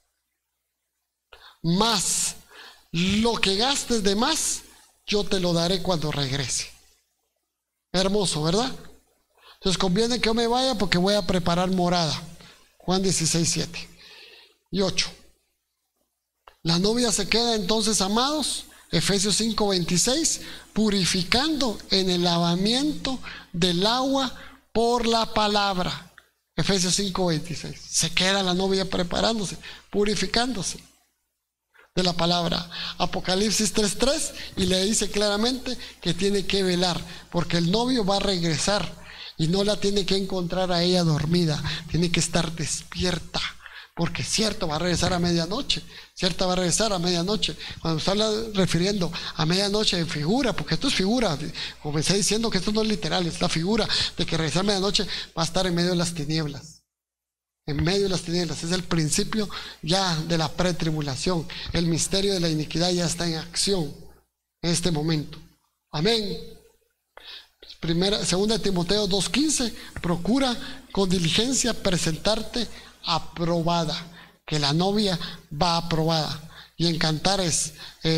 mas lo que gastes de más, yo te lo daré cuando regrese. Hermoso, ¿verdad? Entonces conviene que yo me vaya porque voy a preparar morada. Juan 16:7 y 8. La novia se queda entonces, amados, Efesios 5:26, purificando en el lavamiento del agua por la palabra. Efesios 5:26. Se queda la novia preparándose, purificándose de la palabra. Apocalipsis 3:3, y le dice claramente que tiene que velar, porque el novio va a regresar y no la tiene que encontrar a ella dormida, tiene que estar despierta, porque cierto va a regresar a medianoche, cierta va a regresar a medianoche. Cuando se habla refiriendo a medianoche en figura, porque esto es figura, comencé diciendo que esto no es literal, es la figura de que regresar a medianoche va a estar en medio de las tinieblas. En medio de las tinieblas es el principio ya de la pretribulación. El misterio de la iniquidad ya está en acción en este momento. Amén. Segunda de Timoteo 2:15, procura con diligencia presentarte aprobada, que la novia va aprobada. Y en Cantares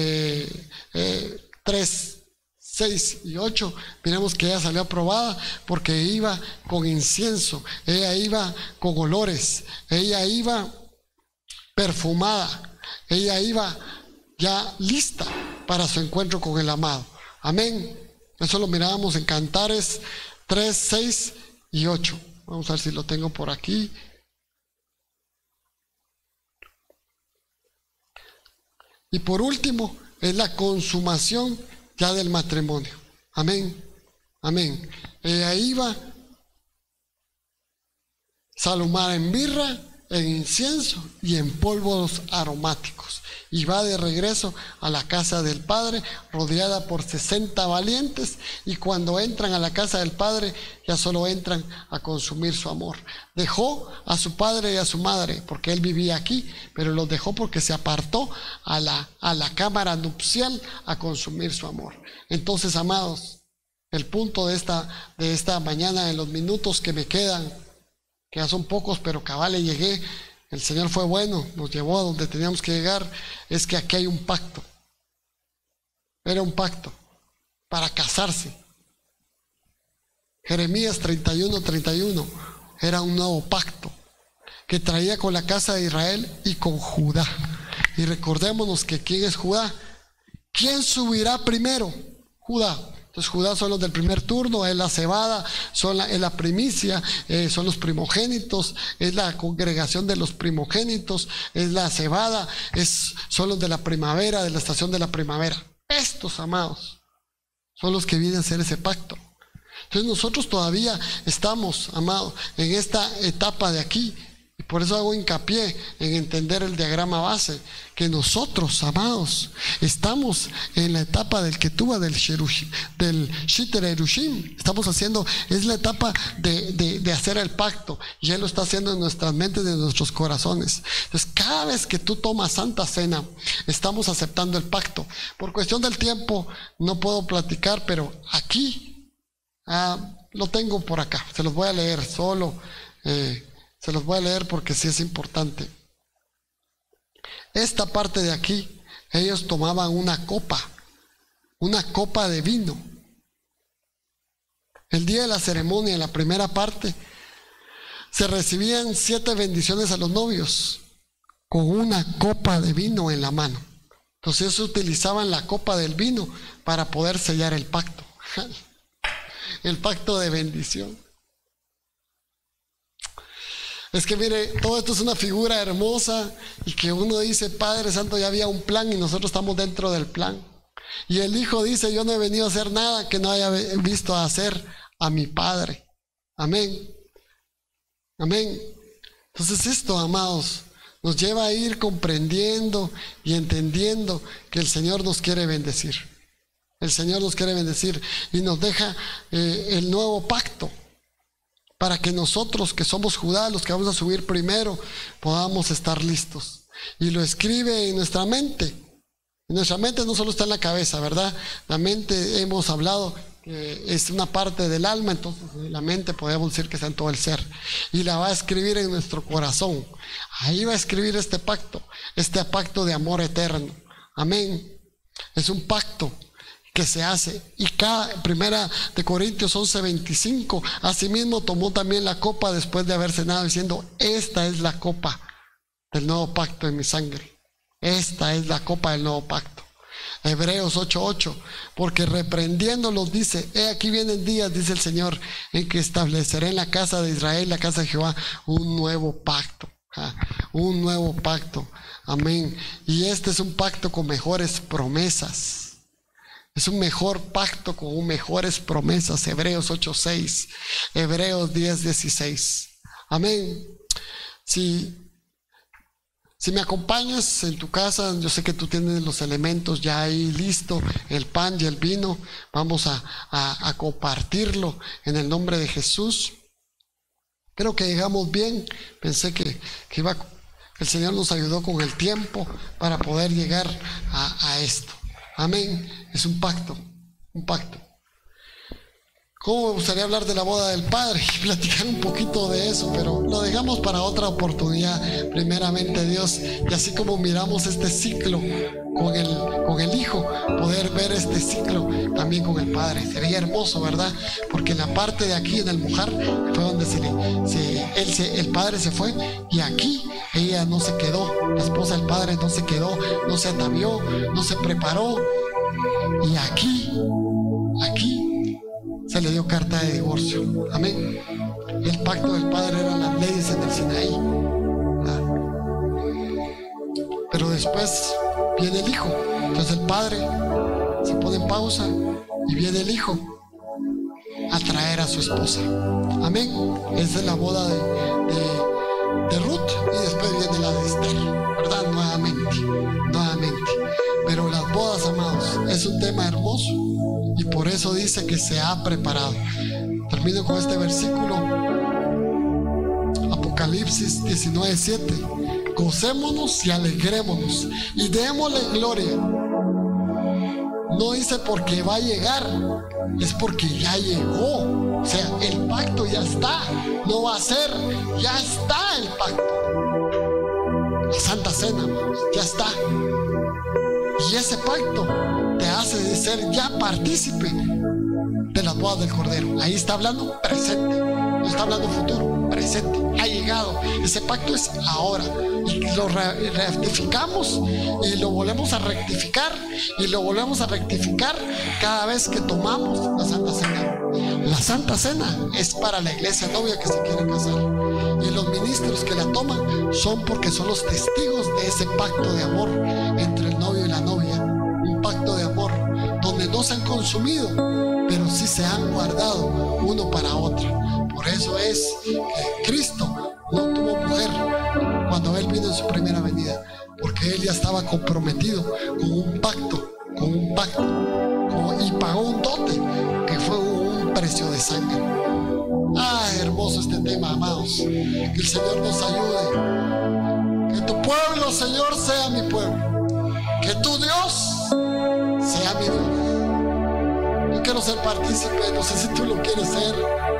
3:6-8, miremos que ella salió aprobada porque iba con incienso, ella iba con olores, ella iba perfumada, ella iba ya lista para su encuentro con el amado. Amén. Eso lo mirábamos en Cantares 3:6-8. Vamos a ver si lo tengo por aquí. Y por último, es la consumación ya del matrimonio. Amén. Amén. Ella iba salumada en mirra, en incienso y en polvos aromáticos. Y va de regreso a la casa del Padre, rodeada por 60 valientes. Y cuando entran a la casa del Padre, ya solo entran a consumir su amor. Dejó a su padre y a su madre, porque él vivía aquí, pero los dejó porque se apartó a la cámara nupcial a consumir su amor. Entonces, amados, el punto de esta mañana, en los minutos que me quedan, que ya son pocos, pero cabal llegué el Señor fue bueno, nos llevó a donde teníamos que llegar, es que aquí hay un pacto. Era un pacto para casarse. Jeremías 31:31 era un nuevo pacto que traía con la casa de Israel y con Judá. Y recordémonos que ¿quién es Judá? ¿Quién subirá primero? Judá. Entonces Judá son los del primer turno, es la cebada, es la primicia, son los primogénitos, es la congregación de los primogénitos, es la cebada, son los de la primavera, de la estación de la primavera. Estos, amados, son los que vienen a hacer ese pacto. Entonces nosotros todavía estamos, amados, en esta etapa de aquí. Y por eso hago hincapié en entender el diagrama base, que nosotros, amados, estamos en la etapa del Ketubah, del Shitter Erushim. Estamos haciendo, es la etapa de hacer el pacto, y Él lo está haciendo en nuestras mentes y en nuestros corazones. Entonces, cada vez que tú tomas Santa Cena, estamos aceptando el pacto. Por cuestión del tiempo, no puedo platicar, pero aquí, lo tengo por acá, se los voy a leer solo. Se los voy a leer porque sí es importante. Esta parte de aquí, ellos tomaban una copa de vino. El día de la ceremonia, en la primera parte, se recibían 7 bendiciones a los novios con una copa de vino en la mano. Entonces ellos utilizaban la copa del vino para poder sellar el pacto. El pacto de bendición. Es que mire, todo esto es una figura hermosa y que uno dice, Padre Santo, ya había un plan y nosotros estamos dentro del plan. Y el Hijo dice, yo no he venido a hacer nada que no haya visto hacer a mi Padre. Amén. Amén. Entonces esto, amados, nos lleva a ir comprendiendo y entendiendo que el Señor nos quiere bendecir. El Señor nos quiere bendecir y nos deja el nuevo pacto, para que nosotros que somos Judá, los que vamos a subir primero, podamos estar listos. Y lo escribe en nuestra mente. En nuestra mente no solo está en la cabeza, ¿verdad? La mente, hemos hablado, es una parte del alma, entonces la mente podemos decir que está en todo el ser. Y la va a escribir en nuestro corazón. Ahí va a escribir este pacto de amor eterno. Amén. Es un pacto que se hace. Y cada primera de Corintios 11:25, asimismo tomó también la copa después de haber cenado, diciendo, esta es la copa del nuevo pacto en mi sangre. Esta es la copa del nuevo pacto. Hebreos 8:8, porque reprendiéndolos dice, he aquí vienen días, dice el Señor, en que estableceré en la casa de Israel, la casa de Jehová, un nuevo pacto. Un nuevo pacto. Amén. Y este es un pacto con mejores promesas. Es un mejor pacto con mejores promesas. Hebreos 8:6, Hebreos 10:16. Amén. Si me acompañas en tu casa, yo sé que tú tienes los elementos ya ahí listo, el pan y el vino. Vamos a compartirlo en el nombre de Jesús. Creo que llegamos bien. Pensé que el Señor nos ayudó con el tiempo para poder llegar a esto. Amén. Es un pacto, un pacto. ¿Cómo me gustaría hablar de la boda del Padre y platicar un poquito de eso? Pero lo dejamos para otra oportunidad, primeramente Dios. Y así como miramos este ciclo con el Hijo, poder ver este ciclo también con el Padre. Sería hermoso, ¿verdad? Porque en la parte de aquí, en el Mujar, fue donde el Padre se fue, y aquí ella no se quedó. La esposa del Padre no se quedó, no se atavió, no se preparó. Y aquí se le dio carta de divorcio. Amén. El pacto del Padre eran las leyes en el Sinaí. Pero después viene el Hijo. Entonces el Padre se pone en pausa y viene el Hijo a traer a su esposa. Amén. Esa es la boda de Ruth, y después viene la de Esther, ¿verdad? Nuevamente. Pero las bodas, amados, es un tema hermoso, y por eso dice que se ha preparado. Termino con este versículo, Apocalipsis 19:7. Gocémonos y alegrémonos y démosle gloria. No dice porque va a llegar, es porque ya llegó. O sea, el pacto ya está. No va a ser, ya está el pacto. La Santa Cena, ya está. Y ese pacto te hace ser ya partícipe de las bodas del Cordero. Ahí está hablando presente, no está hablando futuro, presente. Ha llegado, ese pacto es ahora. Y lo rectificamos y lo volvemos a rectificar y lo volvemos a rectificar cada vez que tomamos la Santa Cena. La Santa Cena es para la iglesia novia que se quiere casar, y los ministros que la toman son porque son los testigos de ese pacto de amor entre el novio y la novia. Un pacto de amor donde no se han consumido, pero sí se han guardado uno para otro. Por eso es que Cristo no tuvo mujer cuando Él vino en su primera venida, porque Él ya estaba comprometido con un pacto, y pagó un dote que fue un precio de sangre. Hermoso este tema, amados. Que el Señor nos ayude. Que tu pueblo, Señor, sea mi pueblo. Que tu Dios sea mi Dios. Yo quiero ser partícipe, no sé si tú lo quieres ser.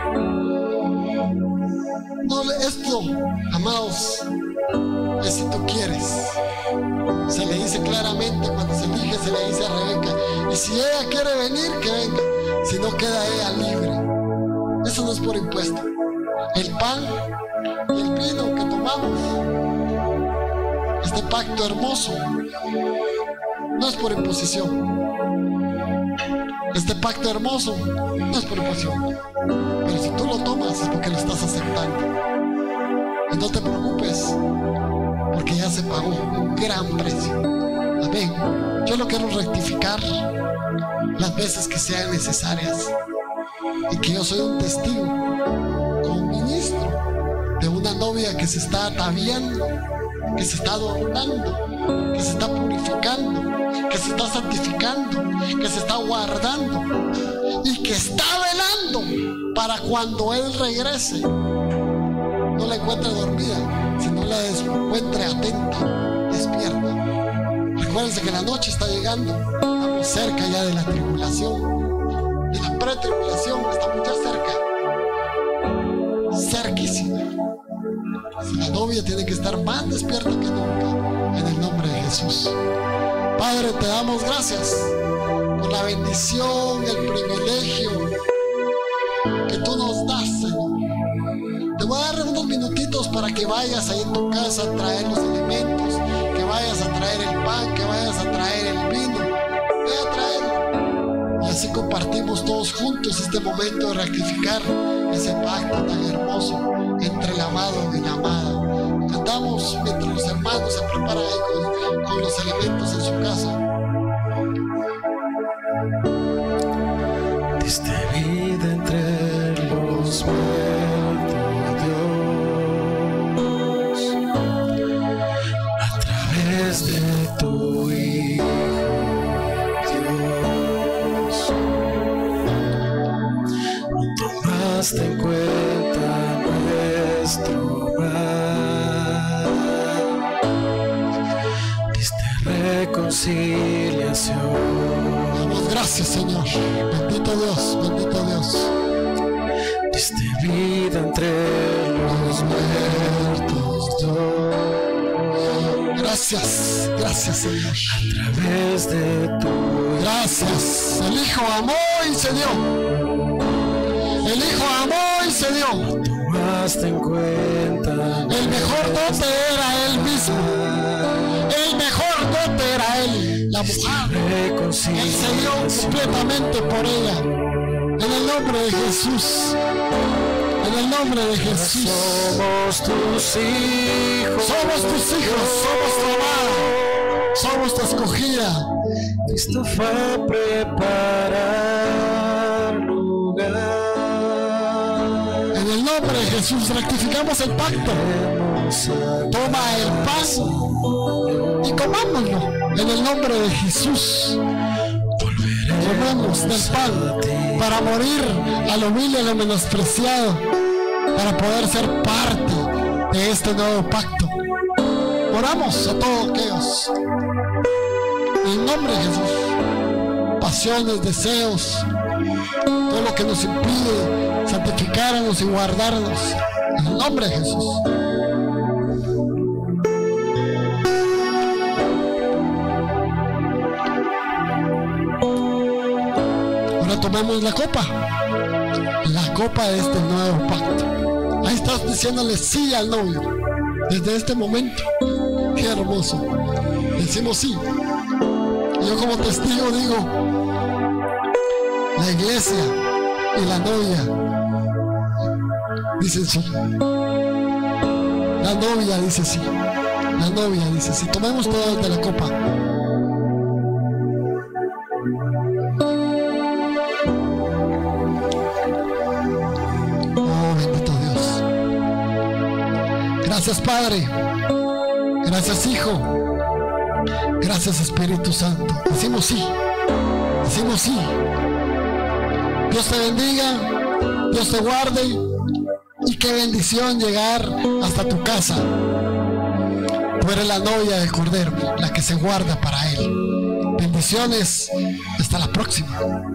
No, esto, amados, es si tú quieres. Se le dice claramente cuando se elige, se le dice a Rebeca, y si ella quiere venir, que venga, si no queda ella libre. Eso no es por impuesto. El pan y el vino que tomamos, este pacto hermoso, no es por imposición. Este pacto hermoso no es por imposición. Pero si tú lo tomas es porque lo estás aceptando. Y no te preocupes, porque ya se pagó un gran precio. Amén. Yo lo quiero rectificar las veces que sean necesarias, y que yo soy un testigo como ministro de una novia que se está ataviando, que se está adornando, que se está purificando, que se está santificando, que se está guardando y que está velando para cuando Él regrese no la encuentre dormida, sino la encuentre atenta, despierta. Recuérdense que la noche está llegando, estamos cerca ya de la tribulación, de la pretribulación, estamos ya cerca, cerquísima. La novia tiene que estar más despierta que nunca, en el nombre de Jesús. Padre, te damos gracias por la bendición, el privilegio que tú nos das, Señor. Te voy a dar unos minutitos para que vayas ahí en tu casa a traer los alimentos, que vayas a traer el pan, que vayas a traer el vino. Ve a traerlo. Y así compartimos todos juntos este momento de rectificar ese pacto tan hermoso entre el amado y la amada. Cantamos mientras los hermanos se preparan ahí con los alimentos en su casa. Diste vida entre los muertos, Dios, a través de tu Hijo, Dios. No tomaste en cuenta nuestro mal, diste reconciliación. Damos gracias, Señor. Bendito Dios, bendito Dios. Diste vida entre los muertos, Dios. Gracias, gracias, Señor. A través de tu Gracias. El Hijo amó y se dio. El Hijo amó y se dio. tomaste en cuenta. El mejor dote era Él mismo. El mejor dote era Él, la mujer. Él se dio completamente por ella. En el nombre de Jesús. En el nombre de Jesús. Somos tus hijos. Somos tus hijos. Somos tu amada. Somos tu escogida. Cristo fue a preparar lugar. En el nombre de Jesús rectificamos el pacto. Toma el pan y comámoslo. En el nombre de Jesús. Comemos del pan para morir a lo vil y a lo menospreciado, para poder ser parte de este nuevo pacto. Oramos a todos aquellos. En el nombre de Jesús. Pasiones, deseos, todo lo que nos impide santificarnos y guardarnos. En el nombre de Jesús. Ahora tomemos la copa de este nuevo pacto. Ahí estás diciéndole sí al novio desde este momento. Qué hermoso. Decimos sí. Yo como testigo digo, la iglesia y la novia dicen sí. La novia dice sí. La novia dice sí. Tomemos todos de la copa. Oh, bendito Dios. Gracias, Padre. Gracias, Hijo. Gracias, Espíritu Santo. Decimos sí. Decimos sí. Dios te bendiga. Dios te guarde. Y qué bendición llegar hasta tu casa. Tú eres la novia del Cordero, la que se guarda para Él. Bendiciones. Hasta la próxima.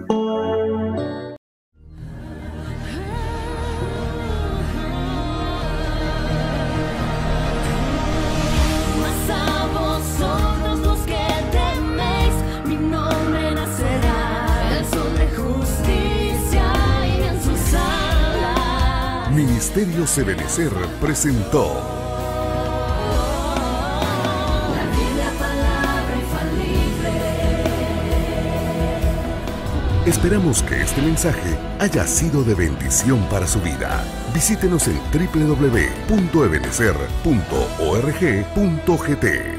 Mas a vosotros los que teméis, mi nombre nacerá, el sol de justicia y en sus alas. Ministerios Ebenecer presentó La Biblia, palabra infalible. Esperamos que este mensaje haya sido de bendición para su vida. Visítenos en www.ebenecer.org.gt.